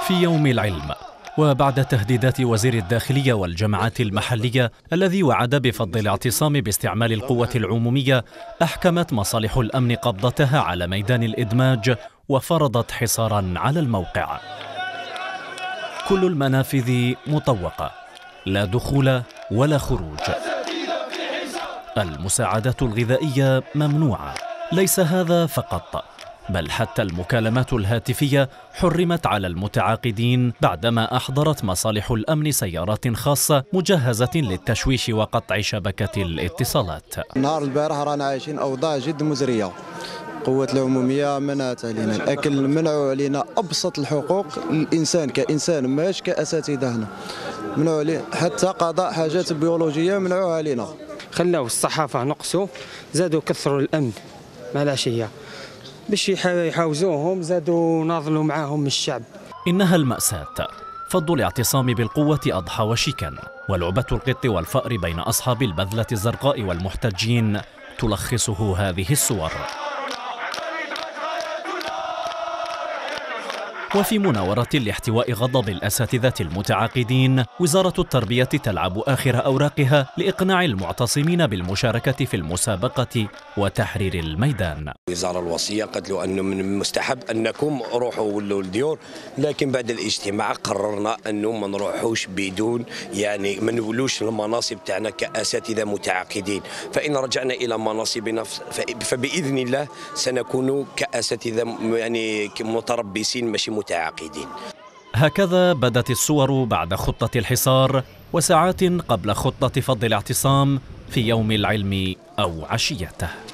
في يوم العلم، وبعد تهديدات وزير الداخلية والجماعات المحلية الذي وعد بفض الاعتصام باستعمال القوة العمومية، أحكمت مصالح الأمن قبضتها على ميدان الإدماج وفرضت حصارا على الموقع. كل المنافذ مطوقة، لا دخول ولا خروج. المساعدات الغذائية ممنوعة. ليس هذا فقط، بل حتى المكالمات الهاتفية حرمت على المتعاقدين بعدما أحضرت مصالح الأمن سيارات خاصة مجهزة للتشويش وقطع شبكة الاتصالات. نهار البارح رانا عايشين أوضاع جد مزرية. قوة العمومية منعت علينا الأكل، منعوا علينا أبسط الحقوق الإنسان كإنسان، ماش كأساتذة هنا. منعوا علينا حتى قضاء حاجات بيولوجية، منعوها علينا. خلاو الصحافة نقصوا، زادوا كثروا الأمن مع العشية باش يحاوزوهم، زادوا ناضلوا معاهم الشعب. إنها المأساة. فض الاعتصام بالقوة أضحى وشيكا، ولعبة القط والفأر بين أصحاب البذلة الزرقاء والمحتجين تلخصه هذه الصور. وفي مناورة لاحتواء غضب الأساتذة المتعاقدين، وزارة التربية تلعب آخر أوراقها لإقناع المعتصمين بالمشاركة في المسابقة وتحرير الميدان. الوزارة الوصية قالت له أنه من المستحب أنكم روحوا ولوا الديور، لكن بعد الاجتماع قررنا أنه ما نروحوش بدون يعني ما نولوش المناصب تاعنا كأساتذة متعاقدين، فإن رجعنا إلى مناصبنا فبإذن الله سنكون كأساتذة يعني متربصين ماشي متعاقدين. هكذا بدت الصور بعد خطة الحصار وساعات قبل خطة فض الاعتصام في يوم العلم أو عشيته.